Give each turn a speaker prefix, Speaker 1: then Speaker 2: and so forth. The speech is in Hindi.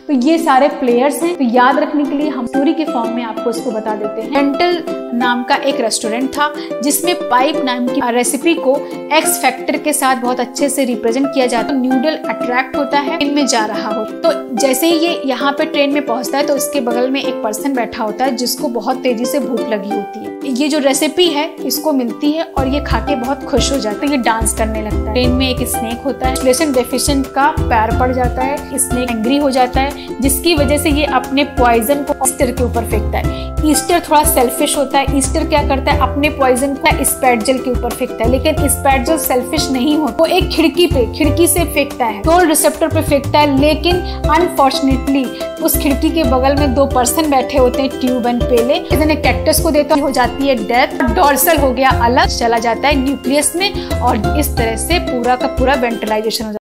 Speaker 1: तो ये सारे प्लेयर्स हैं। तो याद रखने के लिए हम स्टोरी के फॉर्म में आपको इसको बता देते हैं। डेंटल नाम का एक रेस्टोरेंट था जिसमें पाइप नाम की रेसिपी को एक्स फैक्टर के साथ बहुत अच्छे से रिप्रेजेंट किया जाता है। न्यूडल अट्रैक्ट होता है ट्रेन में जा रहा हो, तो जैसे ही ये यहाँ पे ट्रेन में पहुंचता है तो इसके बगल में एक पर्सन बैठा होता है जिसको बहुत तेजी से भूख लगी होती है। ये जो रेसिपी है इसको मिलती है और ये खा के बहुत खुश हो जाता है। ये डांस करने लगता है। ट्रेन में एक स्नेक होता है, लेसन डेफिशिएंट का पैर पड़ जाता है, स्नेक एंग्री हो जाता है जिसकी वजह से ये अपने पॉइजन को ईस्टर के ऊपर फेंकता है। ईस्टर थोड़ा सेल्फिश होता है। ईस्टर क्या करता है, अपने पॉइजन को स्पैटजल के ऊपर फेंकता है, लेकिन स्पैटजल सेल्फिश नहीं होता। वो एक खिड़की से फेंकता है, टोल रिसेप्टर पे फेंकता है, लेकिन अनफॉर्चुनेटली उस खिड़की के बगल में दो पर्सन बैठे होते हैं, ट्यूब एंड पेले। इन्हें कैक्टस को देता हो जाती है डेथ। डोर्सल हो गया अलग, चला जाता है न्यूक्लियस में और इस तरह से पूरा का पूरा वेंटिलाइजेशन हो जाता है।